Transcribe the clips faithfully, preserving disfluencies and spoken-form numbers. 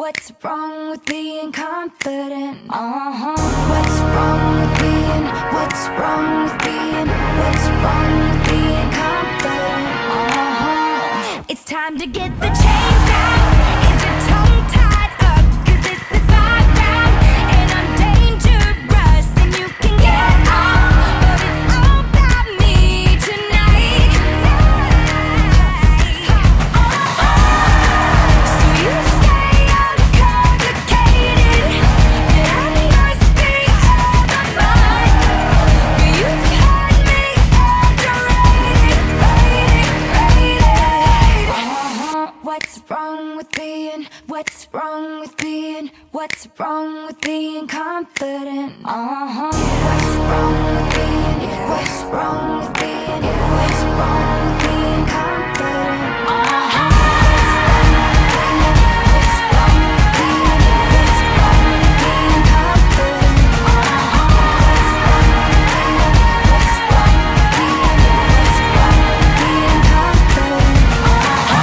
What's wrong with being confident? Uh-huh. What's wrong with being? What's wrong with being? What's wrong with being confident? Uh-huh. It's time to get the chains out. Is your tongue tied up? 'Cause this is my round, and I'm dangerous, and you can get off, but it's all about me tonight. So you say I'm complicated, that I must be out of mind, but you've had me underrated, rated, rated. Uh-huh. What's wrong with being? What's wrong with being? What's wrong with being confident? Uh-huh. What's wrong with being? What's wrong with being? What's wrong with being confident? Uh-huh. What's wrong with being? What's wrong with being confident? Uh-huh. What's wrong with being? What's wrong with being? What's wrong with being confident? Uh-huh.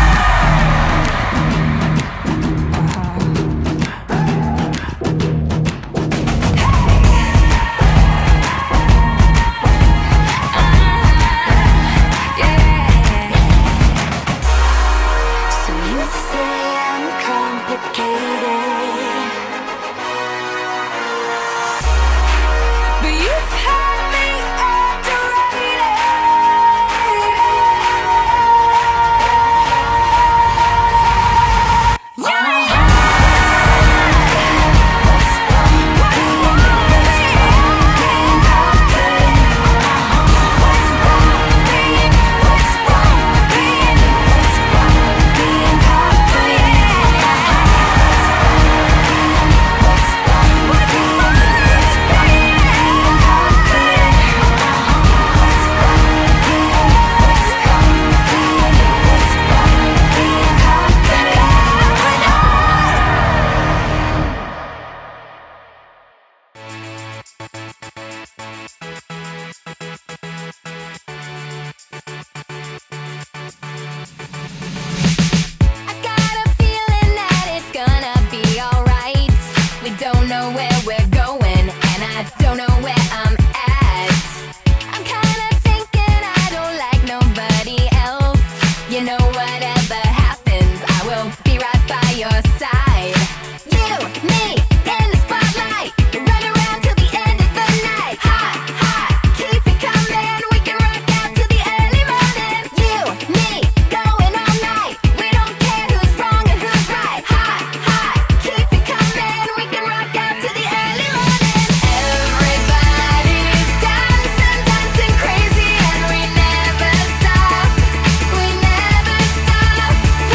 So you say I'm complicated, but you've had me underrated. Yeah. What's wrong with being? What's wrong with being confident? What's wrong with being? What's wrong with being? What's wrong with being confident? What's wrong with being? What's wrong with being confident? What's wrong with being? What's wrong with being? What's wrong with being confident? I've got a feeling that it's gonna be alright. We don't know where we're going, and I don't know where I'm at. I'm kinda thinking I don't like nobody else. You know, whatever happens, I will be right by your side. You, me, in the spotlight, run around till the end of the night. Hot, hot, keep it coming, we can rock out till the early morning. You, me, going all night, we don't care who's wrong and who's right. Hot, hot, keep it coming, we can rock out till the early morning. Everybody's dancing, dancing crazy, and we never stop, we never stop.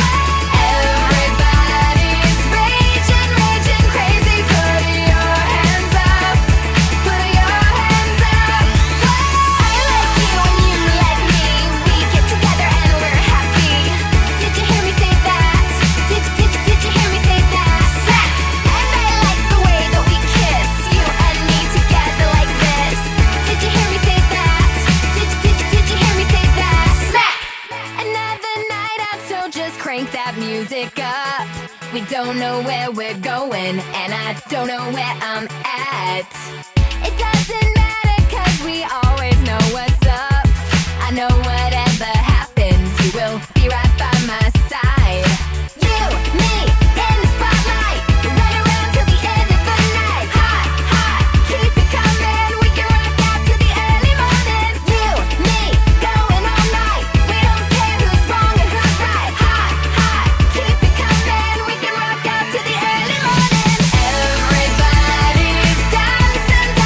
Everybody's raging, raging crazy, put your hands up, put your hands up. I like you and you like me, we get together and we're happy. Did you hear me say that? Did, did, did you hear me say that? Slap! And I like the way that we kiss, you and me together like this. Did you hear me say that? Did, did, did you hear me say that? Slap! Another night out, so just crank that music up. We don't know where we're going, and I don't know where I'm at. It doesn't matter, 'cause we always know what's up. I know whatever happens, you will be right by my side. You, me, in the spotlight, run around till the end of the night. Hot, hot, keep it coming, we can rock out till the early morning. You, me, going all night, we don't care who's wrong and who's right. Hot, hot, keep it coming, we can rock out till the early morning. Everybody's dancing,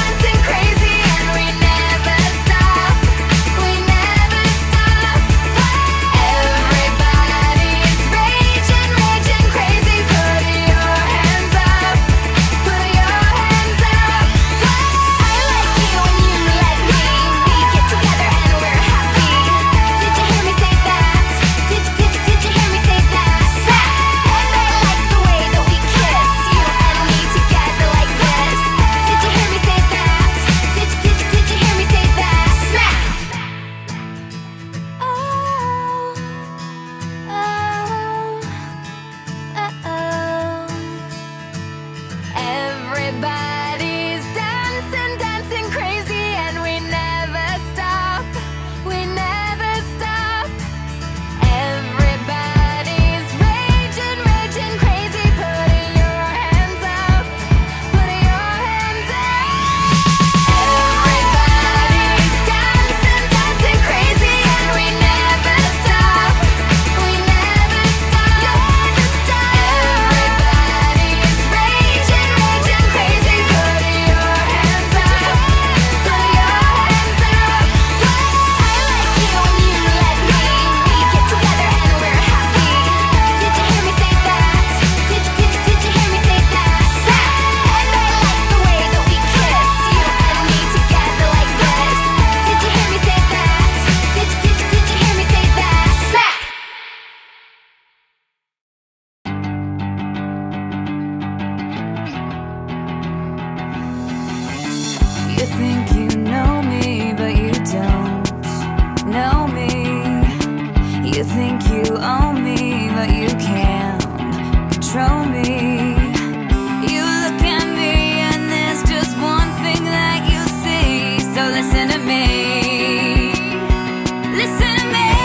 think you know me, but you don't know me. You think you own me, but you can't control me. You look at me and there's just one thing that you see. So listen to me, listen to me.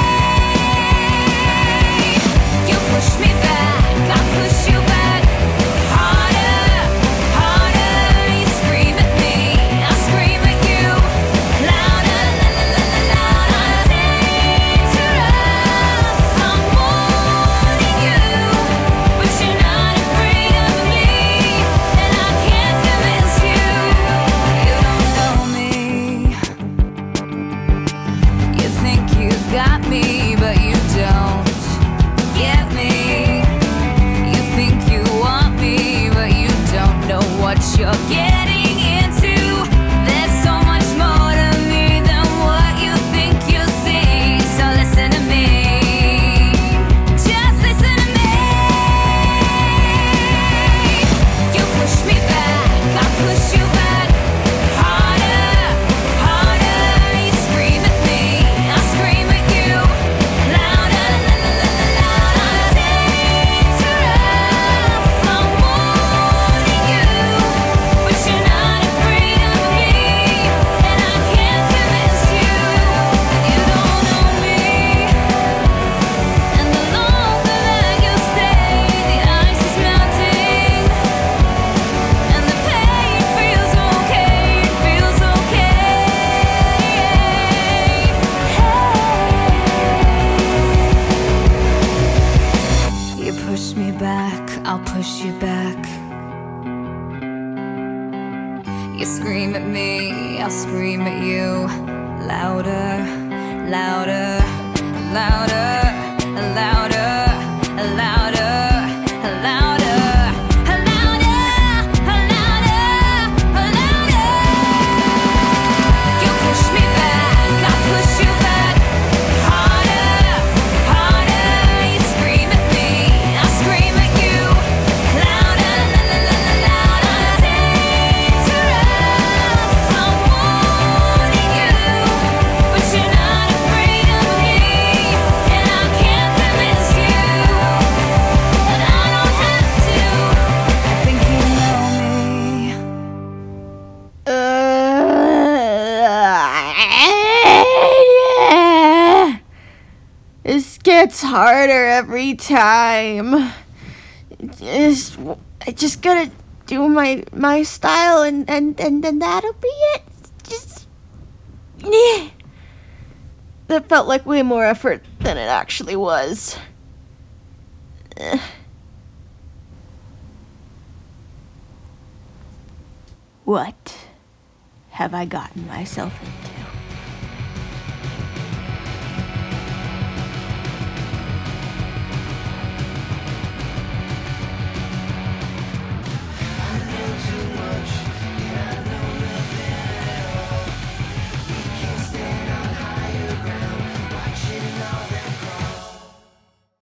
You push me back, I push you back. Harder, harder. You scream at me, I scream at you. Louder, la la la la louder. Dangerous, I'm warning you, but you're not afraid of me, and I can't convince you. You don't know me. You think you got me, but you don't get me. You think you want me, but you don't know what you're getting into. There's so much more to me than what you think you see. So listen to me, just listen to me. You push me back, I push you back. Harder, harder. You scream at me, I scream at you. Louder, la la la la louder. Dangerous, I'm warning you, but you're not afraid of me, and I can't convince you. You don't know me, and the longer that you stay, the ice is melting, and the pain feels okay, it feels okay. Hey. You push me back, I'll push you back. You scream at me, I'll scream at you. Louder, louder, louder, louder, louder, louder, louder, louder, louder. You push me back, I push you back. Harder, harder. You scream at me, I scream at you. Louder, la la la la louder. Dangerous, I'm warning you, but you're not afraid of me, and I can't convince you, and I don't have to. I think you know me. This gets harder every time. Just, I just gotta do my my style, and and and then that'll be it. Just, yeah. That felt like way more effort than it actually was. Eh. What have I gotten myself into?